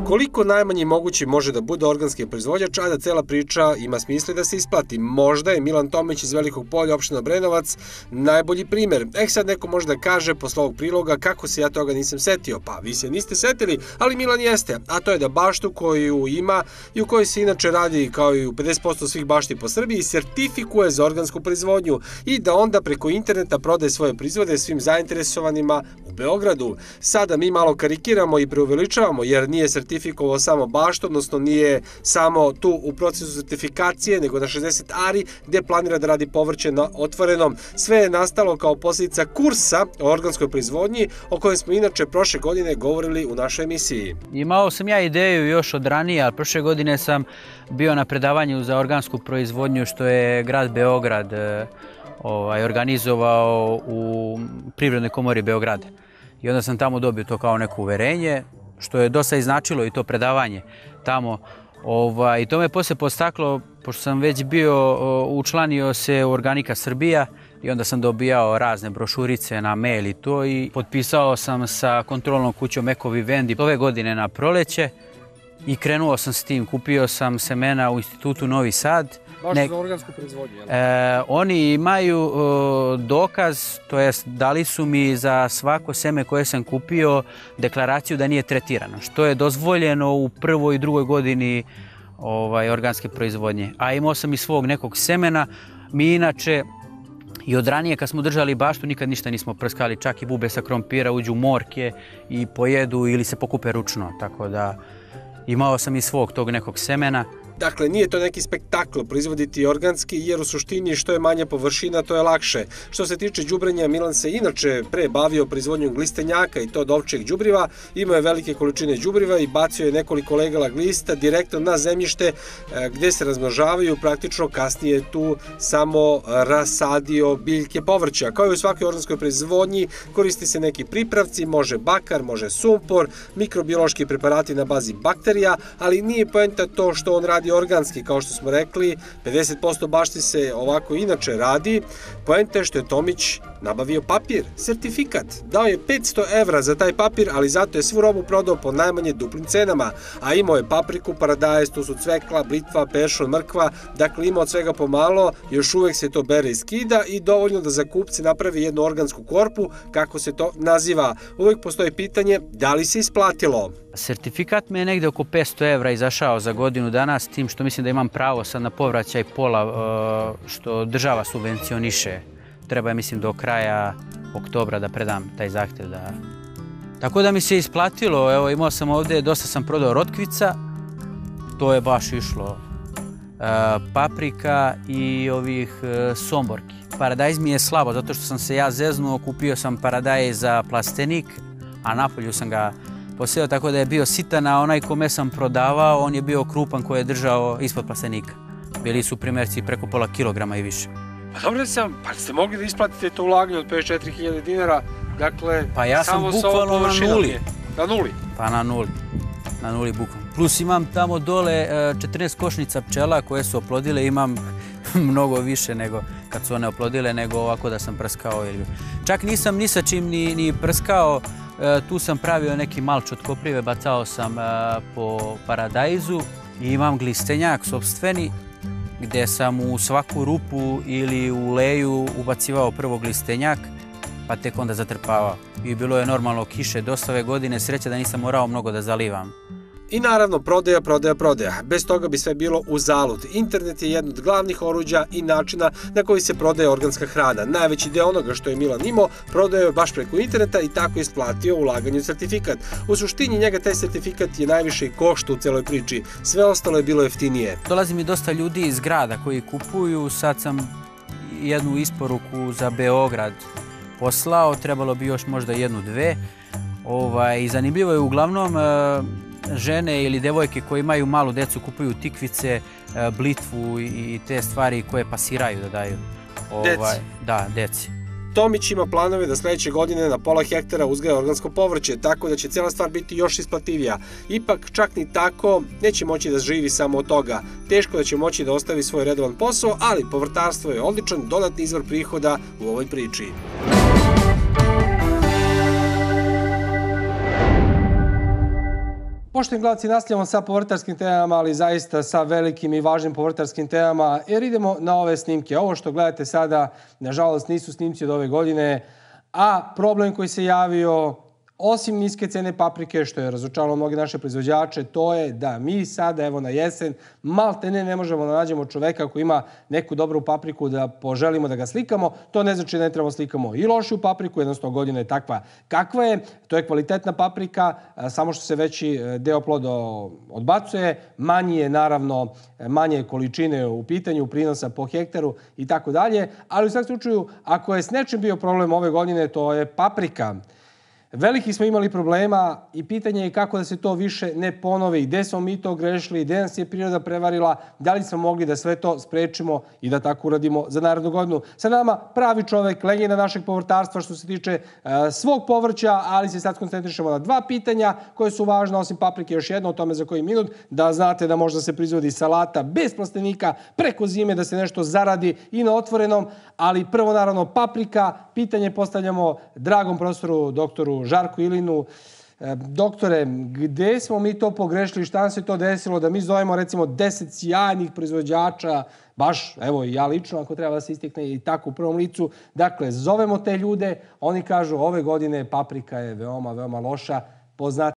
Koliko najmanje moguće može da bude organski proizvođač, a da cela priča ima smisla da se isplati? Možda je Milan Tomić iz Velikog Polja, opština Obrenovac, najbolji primer. Sad neko može da kaže posle ovog priloga kako se ja toga nisam setio. Pa vi se niste setili, ali Milan jeste, a to je da baštu koju ima i u kojoj se inače radi kao i u 50% svih bašti po Srbiji sertifikuje za organsku proizvodnju i da onda preko interneta prodaje svoje proizvode svim zainteresovanima u Beogradu. Sada mi malo karikiramo i preuveličavamo jer nije sertifikovao samo baštu, odnosno nije samo tu u procesu sertifikacije, nego na 60 ari gde planira da radi povrće na otvorenom. Sve je nastalo kao posljedica kursa o organskoj proizvodnji o kojem smo inače prošle godine govorili u našoj emisiji. Imao sam ja ideju još od ranije, ali prošle godine sam bio na predavanju za organsku proizvodnju što je grad Beograd organizovao u Privrednoj komori Beograda. I onda sam tamo dobio to kao neko uverenje, što je dosta iznačilo i to predavanje tamo. I to me poslije postaklo, pošto sam već bio, učlanio se u Organika Srbija i onda sam dobijao razne brošurice na mail i to i potpisao sam sa kontrolnom kućom Eko Vivendi ove godine na proleće i krenuo sam s tim. Kupio sam semena u Institutu Novi Sad. Baš za organsku proizvodnju, jel? Oni imaju dokaz, to jest dali su mi za svako seme koje sam kupio deklaraciju da nije tretirano, što je dozvoljeno u prvoj i drugoj godini organske proizvodnje. A imao sam i svog nekog semena. Mi inače i od ranije kad smo držali baštu nikad ništa nismo prskali, čak i bube sa krompira uđu u morke i pojedu ili se pokupe ručno, tako da imao sam i svog tog nekog semena. Dakle, nije to neki spektakl proizvoditi organski, jer u suštini što je manja površina, to je lakše. Što se tiče đubrenja, Milan se inače pre bavio proizvodnjom glistenjaka i to od ovčjeg đubriva. Imao je velike količine đubriva i bacio je nekoliko legala glista direktno na zemljište gde se razmnožavaju, praktično kasnije tu samo rasadio biljke povrća. Kao i u svakoj organskoj proizvodnji koristi se neki pripravci, može bakar, može sumpor, mikrobiološki preparati na bazi bakterija, ali nije poenta to što on radi organski, kao što smo rekli, 50% bašti se ovako inače radi. Poenta je što je Tomić nabavio papir, sertifikat. Dao je 500 evra za taj papir, ali zato je svu robu prodao po najmanje duplim cenama. A imao je papriku, paradajz, tu su cvekla, blitva, pešon, mrkva, dakle ima od svega pomalo, još uvek se to bere i skida i dovoljno da za kupce napravi jednu organsku korpu, kako se to naziva. Uvek postoji pitanje da li se isplatilo. Sertifikat me je negde oko 500 evra izašao za godinu dana, s tim što mislim da imam pravo sad na povraćaj pola što država subvencioniše. Treba je, mislim, do kraja oktobra da predam taj zahtev. Tako da mi se isplatilo. Evo, imao sam ovde, dosta sam prodao rotkvica, to je baš išlo. Paprika i ovih somborki. Paradajz mi je slabo, zato što sam se ja zeznuo, kupio sam paradajz za plastenik, a napolju sam ga poseo, tako da je bio sitan, a onaj kome sam prodavao, on je bio krupan koji je držao ispod plastenika. Bili su primjerci preko pola kilograma i više. Pa dobro pa ste mogli da isplatite to ulaganje od 54.000 dinara, dakle, pa ja sam bukvalno na nuli. Na nuli? Pa na nuli bukvalno. Plus imam tamo dole 14 košnica pčela koje su oplodile, imam mnogo više nego kad su one oplodile, nego ovako da sam prskao. Čak nisam ni sa čim ni prskao, tu sam pravio neki malč od koprive, bacao sam po paradajzu i imam glistenjak sopstveni, gde sam u svaku rupu ili u leju ubacivao prvo glistenjak, pa tek onda zatrpavao. I bilo je normalno kiše dosta ove godine, sreća da nisam morao mnogo da zalivam. I naravno prodaja. Bez toga bi sve bilo uzalud. Internet je jedno od glavnih oruđa i načina na koji se prodaje organska hrana. Najveći deo onoga što je Milan imao prodao je baš preko interneta i tako isplatio ulaganje u sertifikat. U suštini njega taj sertifikat je najviše i košta u celoj priči. Sve ostalo je bilo jeftinije. Dolazi mi dosta ljudi iz grada koji kupuju. Sad sam jednu isporuku za Beograd poslao, trebalo bi još možda jednu, dve. I zanimljivo je uglavnom žene ili devojke koje imaju malu decu kupuju tikvice, blitvu i te stvari koje pasiraju da daju. Deci? Da, deci. Tomić ima planove da sledeće godine na pola hektara uzgaja organsko povrće, tako da će cijela stvar biti još isplativija. Ipak, čak ni tako, neće moći da živi samo od toga. Teško da će moći da ostavi svoj redovan posao, ali povrtarstvo je odličan dodatni izvor prihoda u ovoj priči. Poštovani gledalci, nastavljamo sa povrtarskim temama, ali zaista sa velikim i važnim povrtarskim temama, jer idemo na ove snimke. Ovo što gledate sada, nažalost, nisu snimci od ove godine, a problem koji se javio, osim niske cene paprike, što je razočaralo mnogi naše proizvođače, to je da mi sada, evo na jesen, malte ne možemo da nađemo čoveka koji ima neku dobru papriku da poželimo da ga slikamo. To ne znači da ne trebamo slikamo i lošiju papriku, jednostavno godina je takva kakva je. To je kvalitetna paprika, samo što se veći deo ploda odbacuje, manji je naravno, manje količine u pitanju, prinosa po hektaru i tako dalje. Ali u svakom slučaju, ako je s nečim bio problem ove godine, to je paprika. Veliki smo imali problema i pitanje je kako da se to više ne ponovi, gde smo mi to grešili, gde nas je priroda prevarila, da li smo mogli da sve to sprečimo i da tako uradimo za narednu godinu. Sa nama pravi čovek, legenda našeg povrtarstva što se tiče svog povrća, ali se sad koncentrišemo na dva pitanja koje su važna, osim paprike još jedno, o tome za koji minut, da znate da možda se proizvodi salata bez plastenika, preko zime, da se nešto zaradi i na otvorenom, ali prvo naravno paprika. Pitanje postavljamo dragom profesoru doktoru Žarku Ilinu. Doktore, gde smo mi to pogrešili, šta nam se to desilo da mi zovemo recimo 10 sjajnih proizvođača, baš, evo i ja lično ako treba da se istikne i tako u prvom licu. Dakle, zovemo te ljude, oni kažu ove godine paprika je veoma loša, poznati